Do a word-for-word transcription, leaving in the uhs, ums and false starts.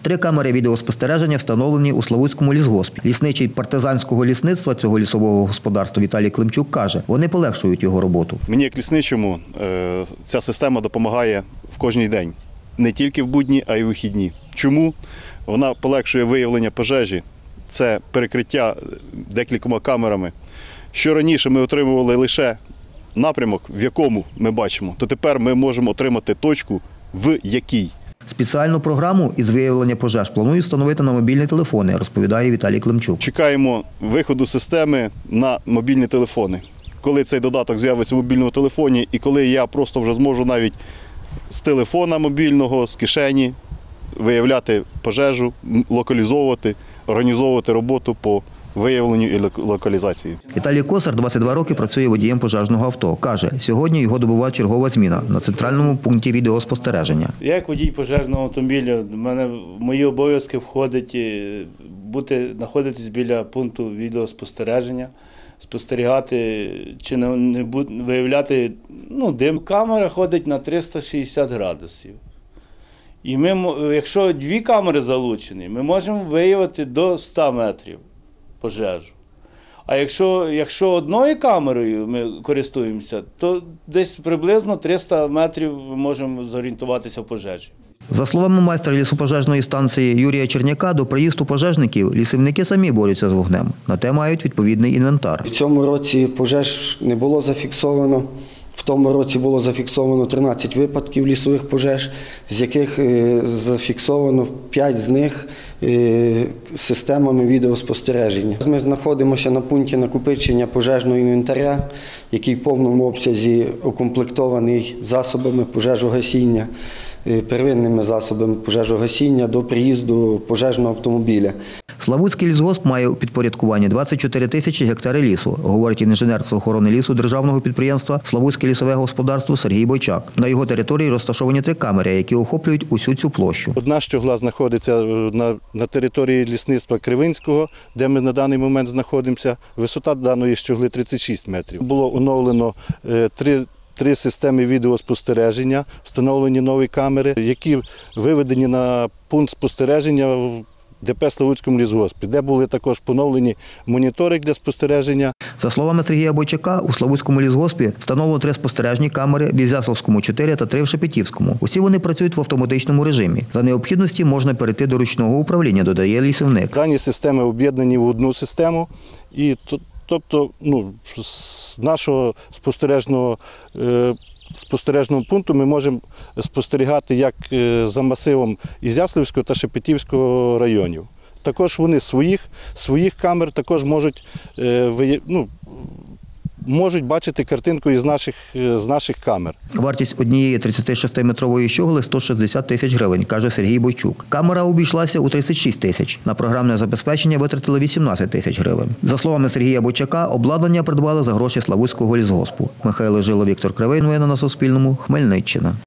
Три камери відеоспостереження встановлені у Славутському лісгоспі. Лісничий партизанського лісництва цього лісового господарства Віталій Климчук каже, вони полегшують його роботу. Мені як лісничому ця система допомагає в кожний день. Не тільки в будні, а й у вихідні. Чому? Вона полегшує виявлення пожежі. Це перекриття декількома камерами. Що раніше ми отримували лише напрямок, в якому ми бачимо, то тепер ми можемо отримати точку, в якій. Спеціальну програму із виявлення пожеж планують встановити на мобільні телефони, розповідає Віталій Климчук. Чекаємо виходу системи на мобільні телефони. Коли цей додаток з'явиться в мобільному телефоні і коли я просто вже зможу навіть з телефона мобільного, з кишені виявляти пожежу, локалізовувати, організовувати роботу по виявленню і локалізації. Віталій Косар двадцять два роки працює водієм пожежного авто. Каже, сьогодні його добуває чергова зміна на центральному пункті відеоспостереження. Я як водій пожежного автомобіля, в мене в мої обов'язки входить бути, знаходитись біля пункту відеоспостереження, спостерігати чи не, не виявляти ну, дим. Камера ходить на триста шістдесят градусів. І ми, якщо дві камери залучені, ми можемо виявити до ста метрів пожежу. А якщо, якщо одною камерою ми користуємося, то десь приблизно триста метрів ми можемо зорієнтуватися в пожежі. За словами майстра лісопожежної станції Юрія Черняка, до приїзду пожежників лісівники самі борються з вогнем. На те мають відповідний інвентар. В цьому році пожеж не було зафіксовано. В тому році було зафіксовано тринадцять випадків лісових пожеж, з яких зафіксовано п'ять з них системами відеоспостереження. Ми знаходимося на пункті накопичення пожежного інвентаря, який в повному обсязі укомплектований засобами пожежогасіння, первинними засобами пожежогасіння до приїзду пожежного автомобіля. Славутський лісгосп має у підпорядкуванні двадцять чотири тисячі гектари лісу, говорить інженер з охорони лісу державного підприємства «Славутське лісове господарство» Сергій Бойчак. На його території розташовані три камери, які охоплюють усю цю площу. Одна щогла знаходиться на, на території лісництва Кривинського, де ми на даний момент знаходимося. Висота даної щогли тридцять шість метрів. Було оновлено е, три Три системи відеоспостереження, встановлені нові камери, які виведені на пункт спостереження в ДП «Славутському лісгоспі», де були також поновлені монітори для спостереження. За словами Сергія Бойчака, у Славутському лісгоспі встановлено три спостережні камери, в Ізяславському – чотири та три в Шепетівському. Усі вони працюють в автоматичному режимі. За необхідності можна перейти до ручного управління, додає лісівник. Дані системи об'єднані в одну систему і тут Тобто, ну, з нашого спостережного, е, спостережного пункту ми можемо спостерігати як за масивом Ізяславського та Шепетівського районів. Також вони своїх, своїх камер також можуть, е, ну, можуть бачити картинку із наших, з наших камер. Вартість однієї тридцятишестиметрової щогли – сто шістдесят тисяч гривень, каже Сергій Бойчук. Камера обійшлася у тридцять шість тисяч. На програмне забезпечення витратили вісімнадцять тисяч гривень. За словами Сергія Бойчака, обладнання придбали за гроші Славутського лісгоспу. Михайло Жило, Віктор Кривий. Новини на Суспільному. Хмельниччина.